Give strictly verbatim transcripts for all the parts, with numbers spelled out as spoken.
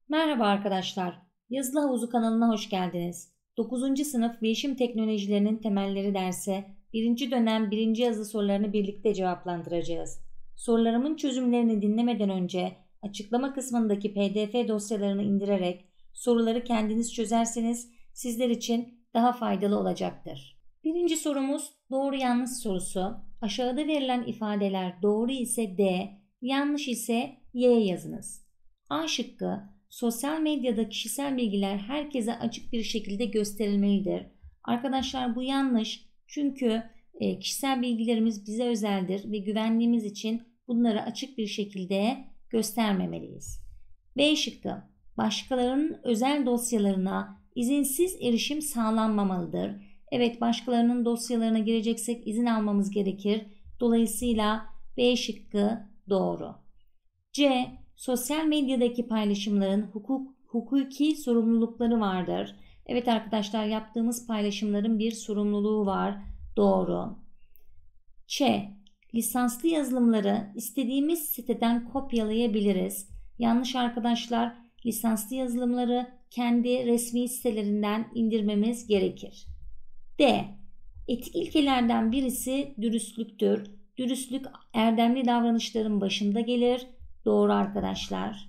Merhaba arkadaşlar. Yazılı Havuzu kanalına hoş geldiniz. dokuzuncu sınıf Bilişim Teknolojilerinin Temelleri dersi birinci dönem birinci yazı sorularını birlikte cevaplandıracağız. Sorularımın çözümlerini dinlemeden önce açıklama kısmındaki P D F dosyalarını indirerek soruları kendiniz çözerseniz sizler için daha faydalı olacaktır. Birinci sorumuz doğru yanlış sorusu. Aşağıda verilen ifadeler doğru ise D, yanlış ise Y yazınız. A şıkkı: sosyal medyada kişisel bilgiler herkese açık bir şekilde gösterilmelidir. Arkadaşlar bu yanlış. Çünkü e, kişisel bilgilerimiz bize özeldir ve güvenliğimiz için bunları açık bir şekilde göstermemeliyiz. B şıkkı: başkalarının özel dosyalarına izinsiz erişim sağlanmamalıdır. Evet, başkalarının dosyalarına gireceksek izin almamız gerekir. Dolayısıyla B şıkkı doğru. C. Sosyal medyadaki paylaşımların hukuk, hukuki sorumlulukları vardır. Evet arkadaşlar, yaptığımız paylaşımların bir sorumluluğu var. Doğru. Ç. Lisanslı yazılımları istediğimiz siteden kopyalayabiliriz. Yanlış arkadaşlar. Lisanslı yazılımları kendi resmi sitelerinden indirmemiz gerekir. D. Etik ilkelerden birisi dürüstlüktür. Dürüstlük erdemli davranışların başında gelir. Doğru arkadaşlar.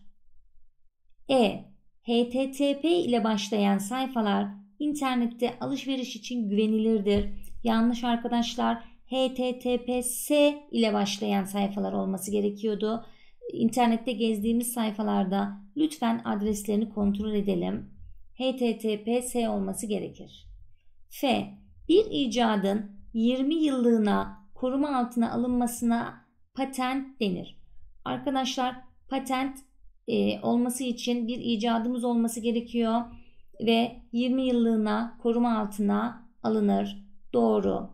E. H T T P ile başlayan sayfalar internette alışveriş için güvenilirdir. Yanlış arkadaşlar. H T T P S ile başlayan sayfalar olması gerekiyordu. İnternette gezdiğimiz sayfalarda lütfen adreslerini kontrol edelim. H T T P S olması gerekir. F. Bir icadın yirmi yıllığına koruma altına alınmasına patent denir. Arkadaşlar patent e, olması için bir icadımız olması gerekiyor ve yirmi yıllığına koruma altına alınır. Doğru.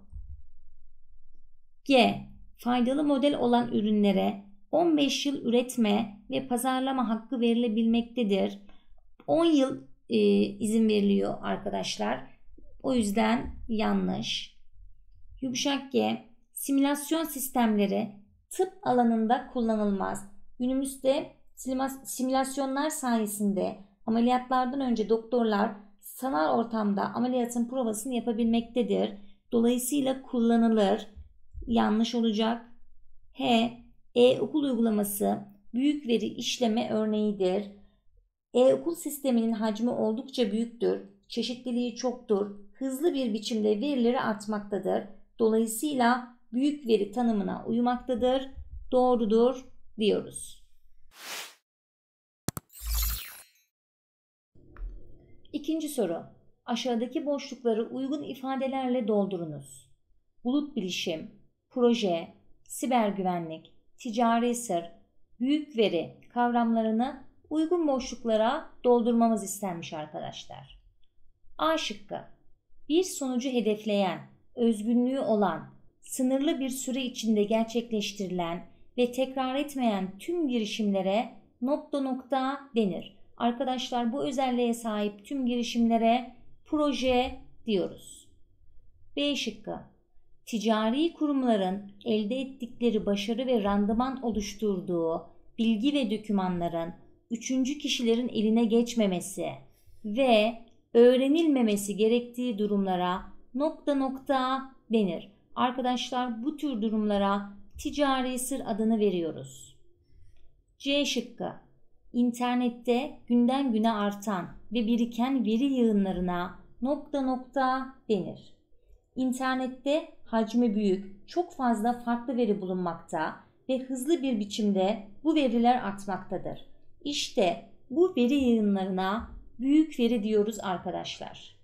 G. Faydalı model olan ürünlere on beş yıl üretme ve pazarlama hakkı verilebilmektedir. on yıl e, izin veriliyor arkadaşlar. O yüzden yanlış. Yumuşak G. Simülasyon sistemleri tıp alanında kullanılmaz. Günümüzde simülasyonlar sayesinde ameliyatlardan önce doktorlar sanal ortamda ameliyatın provasını yapabilmektedir. Dolayısıyla kullanılır. Yanlış olacak. H. E-okul uygulaması büyük veri işleme örneğidir. E-okul sisteminin hacmi oldukça büyüktür. Çeşitliliği çoktur. Hızlı bir biçimde verileri atmaktadır. Dolayısıyla büyük veri tanımına uymaktadır. Doğrudur diyoruz. İkinci soru. Aşağıdaki boşlukları uygun ifadelerle doldurunuz. Bulut bilişim, proje, siber güvenlik, ticari sır, büyük veri kavramlarını uygun boşluklara doldurmamız istenmiş arkadaşlar. A şıkkı: bir sonucu hedefleyen, özgünlüğü olan, sınırlı bir süre içinde gerçekleştirilen ve tekrar etmeyen tüm girişimlere nokta nokta denir. Arkadaşlar bu özelliğe sahip tüm girişimlere proje diyoruz. B şıkkı: ticari kurumların elde ettikleri başarı ve randıman oluşturduğu bilgi ve dokümanların üçüncü kişilerin eline geçmemesi ve öğrenilmemesi gerektiği durumlara nokta nokta denir. Arkadaşlar bu tür durumlara ticari sır adını veriyoruz. C şıkkı: İnternette günden güne artan ve biriken veri yığınlarına nokta nokta denir. İnternette hacmi büyük, çok fazla farklı veri bulunmakta ve hızlı bir biçimde bu veriler artmaktadır. İşte bu veri yığınlarına büyük veri diyoruz arkadaşlar.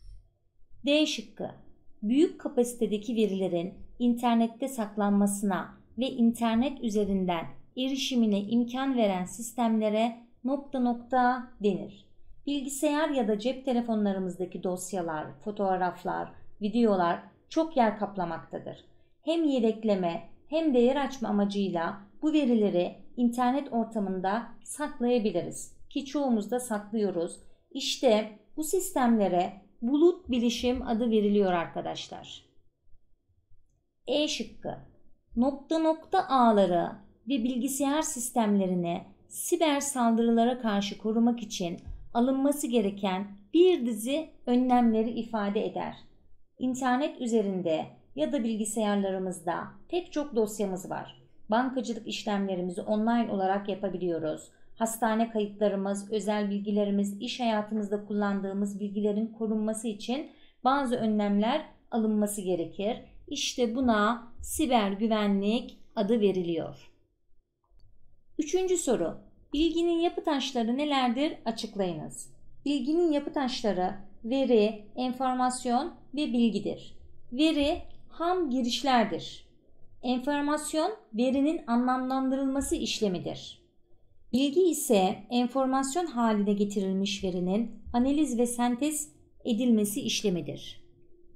D şıkkı: büyük kapasitedeki verilerin internette saklanmasına ve internet üzerinden erişimine imkan veren sistemlere nokta nokta denir. Bilgisayar ya da cep telefonlarımızdaki dosyalar, fotoğraflar, videolar çok yer kaplamaktadır. Hem yedekleme hem de yer açma amacıyla bu verileri internet ortamında saklayabiliriz ki çoğumuz da saklıyoruz. İşte bu sistemlere bulut bilişim adı veriliyor arkadaşlar. E şıkkı: nokta nokta ağları ve bilgisayar sistemlerini siber saldırılara karşı korumak için alınması gereken bir dizi önlemleri ifade eder. İnternet üzerinde ya da bilgisayarlarımızda pek çok dosyamız var. Bankacılık işlemlerimizi online olarak yapabiliyoruz. Hastane kayıtlarımız, özel bilgilerimiz, iş hayatımızda kullandığımız bilgilerin korunması için bazı önlemler alınması gerekir. İşte buna siber güvenlik adı veriliyor. Üçüncü soru. Bilginin yapı taşları nelerdir? Açıklayınız. Bilginin yapı taşları veri, enformasyon ve bilgidir. Veri ham girişlerdir. Enformasyon verinin anlamlandırılması işlemidir. Bilgi ise enformasyon haline getirilmiş verinin analiz ve sentez edilmesi işlemidir.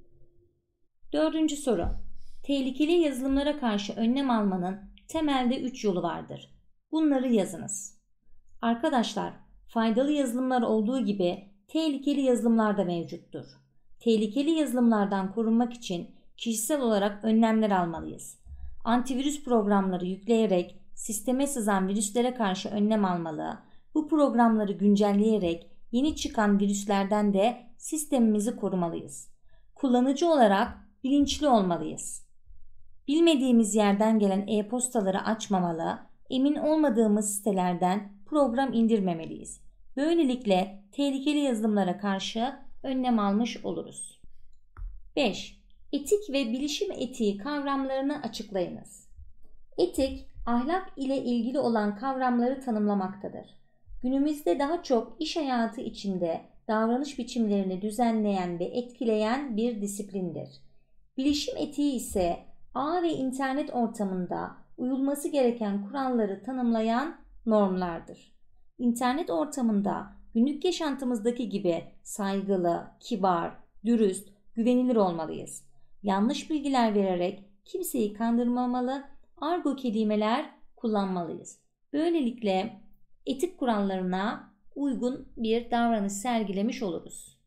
Dördüncü soru. Tehlikeli yazılımlara karşı önlem almanın temelde üç yolu vardır. Bunları yazınız. Arkadaşlar, faydalı yazılımlar olduğu gibi tehlikeli yazılımlar da mevcuttur. Tehlikeli yazılımlardan korunmak için kişisel olarak önlemler almalıyız. Antivirüs programları yükleyerek sisteme sızan virüslere karşı önlem almalı. Bu programları güncelleyerek yeni çıkan virüslerden de sistemimizi korumalıyız. Kullanıcı olarak bilinçli olmalıyız. Bilmediğimiz yerden gelen e-postaları açmamalı, emin olmadığımız sitelerden program indirmemeliyiz. Böylelikle tehlikeli yazılımlara karşı önlem almış oluruz. beş. Etik ve bilişim etiği kavramlarını açıklayınız. Etik, ahlak ile ilgili olan kavramları tanımlamaktadır. Günümüzde daha çok iş hayatı içinde davranış biçimlerini düzenleyen ve etkileyen bir disiplindir. Bilişim etiği ise ağ ve internet ortamında uyulması gereken kuralları tanımlayan normlardır. İnternet ortamında günlük yaşantımızdaki gibi saygılı, kibar, dürüst, güvenilir olmalıyız. Yanlış bilgiler vererek kimseyi kandırmamalı, argo kelimeler kullanmalıyız. Böylelikle etik kurallarına uygun bir davranış sergilemiş oluruz.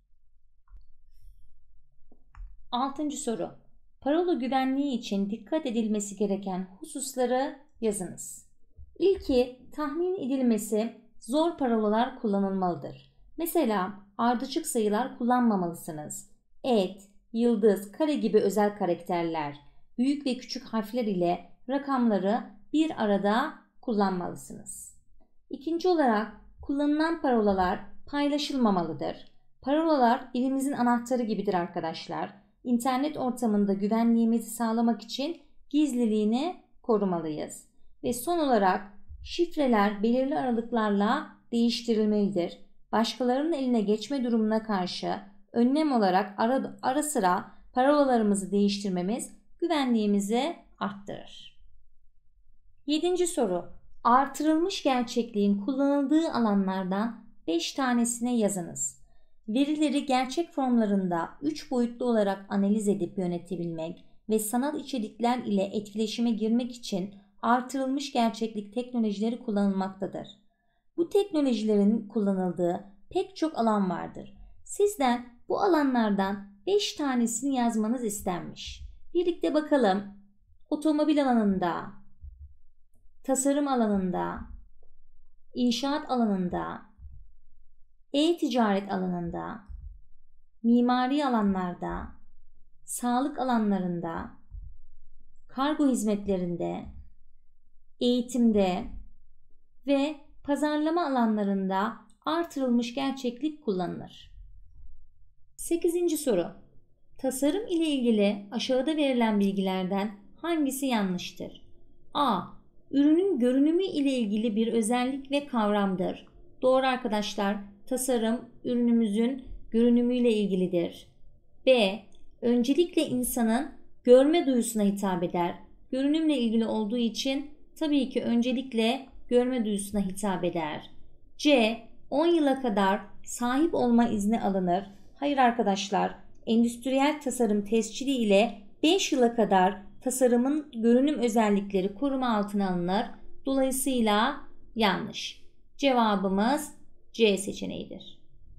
Altıncı soru. Parola güvenliği için dikkat edilmesi gereken hususları yazınız. İlki, tahmin edilmesi zor parolalar kullanılmalıdır. Mesela ardışık sayılar kullanmamalısınız. Et, yıldız, kare gibi özel karakterler, büyük ve küçük harfler ile rakamları bir arada kullanmalısınız. İkinci olarak kullanılan parolalar paylaşılmamalıdır. Parolalar evimizin anahtarı gibidir arkadaşlar. İnternet ortamında güvenliğimizi sağlamak için gizliliğini korumalıyız. Ve son olarak şifreler belirli aralıklarla değiştirilmelidir. Başkalarının eline geçme durumuna karşı önlem olarak ara, ara sıra parolalarımızı değiştirmemiz güvenliğimizi arttırır. Yedinci soru. Artırılmış gerçekliğin kullanıldığı alanlardan beş tanesine yazınız. Verileri gerçek formlarında üç boyutlu olarak analiz edip yönetebilmek ve sanal içerikler ile etkileşime girmek için artırılmış gerçeklik teknolojileri kullanılmaktadır. Bu teknolojilerin kullanıldığı pek çok alan vardır. Sizden bu alanlardan beş tanesini yazmanız istenmiş. Birlikte bakalım. Otomobil alanında, tasarım alanında, inşaat alanında, e-ticaret alanında, mimari alanlarda, sağlık alanlarında, kargo hizmetlerinde, eğitimde ve pazarlama alanlarında artırılmış gerçeklik kullanılır. sekizinci soru. Tasarım ile ilgili aşağıda verilen bilgilerden hangisi yanlıştır? A. Ürünün görünümü ile ilgili bir özellik ve kavramdır. Doğru arkadaşlar. Tasarım ürünümüzün görünümüyle ilgilidir. B. Öncelikle insanın görme duyusuna hitap eder. Görünümle ilgili olduğu için tabii ki öncelikle görme duyusuna hitap eder. C. on yıla kadar sahip olma izni alınır. Hayır arkadaşlar. Endüstriyel tasarım tescili ile beş yıla kadar tasarımın görünüm özellikleri koruma altına alınır. Dolayısıyla yanlış. Cevabımız C seçeneğidir.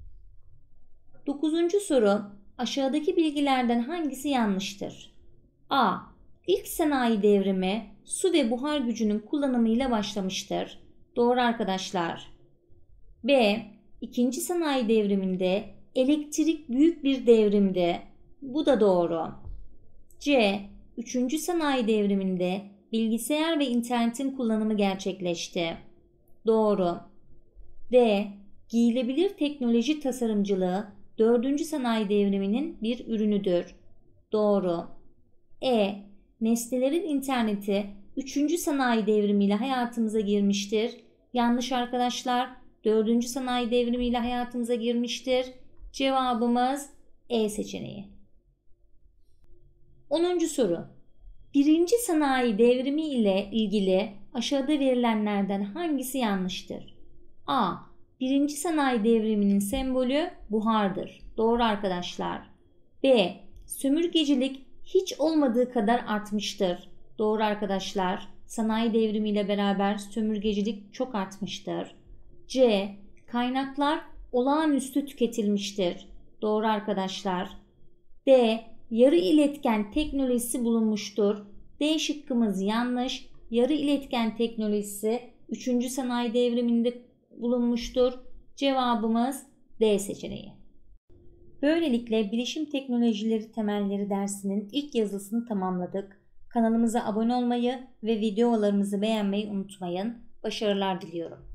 Dokuzuncu soru. Aşağıdaki bilgilerden hangisi yanlıştır? A. İlk sanayi devrimi su ve buhar gücünün kullanımıyla başlamıştır. Doğru arkadaşlar. B. İkinci sanayi devriminde elektrik büyük bir devrimdi. Bu da doğru. C. Üçüncü sanayi devriminde bilgisayar ve internetin kullanımı gerçekleşti. Doğru. D. Giyilebilir teknoloji tasarımcılığı dördüncü sanayi devriminin bir ürünüdür. Doğru. E. Nesnelerin interneti üçüncü sanayi devrimiyle hayatımıza girmiştir. Yanlış arkadaşlar. dördüncü sanayi devrimiyle hayatımıza girmiştir. Cevabımız E seçeneği. onuncu soru. Birinci sanayi devrimi ile ilgili aşağıda verilenlerden hangisi yanlıştır? A. Birinci sanayi devriminin sembolü buhardır. Doğru arkadaşlar. B. Sömürgecilik hiç olmadığı kadar artmıştır. Doğru arkadaşlar. Sanayi devrimiyle beraber sömürgecilik çok artmıştır. C. Kaynaklar olağanüstü tüketilmiştir. Doğru arkadaşlar. D. Yarı iletken teknolojisi bulunmuştur. D şıkkımız yanlış. Yarı iletken teknolojisi üçüncü sanayi devriminde bulunmuştur. Cevabımız D seçeneği. Böylelikle bilişim teknolojileri temelleri dersinin ilk yazısını tamamladık. Kanalımıza abone olmayı ve videolarımızı beğenmeyi unutmayın. Başarılar diliyorum.